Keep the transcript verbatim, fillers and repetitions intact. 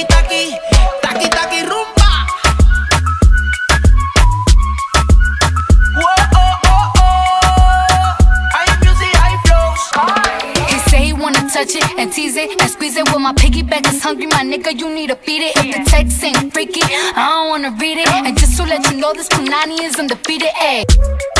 Taki taki, taki taki rumba. Whoa oh oh oh, high music, high flows. He say he wanna touch it and tease it and squeeze it. Well, my piggyback is hungry, my nigga, you need to feed it. If the text ain't freaky, I don't wanna read it. And just to let you know, this Punani is undefeated, ayy.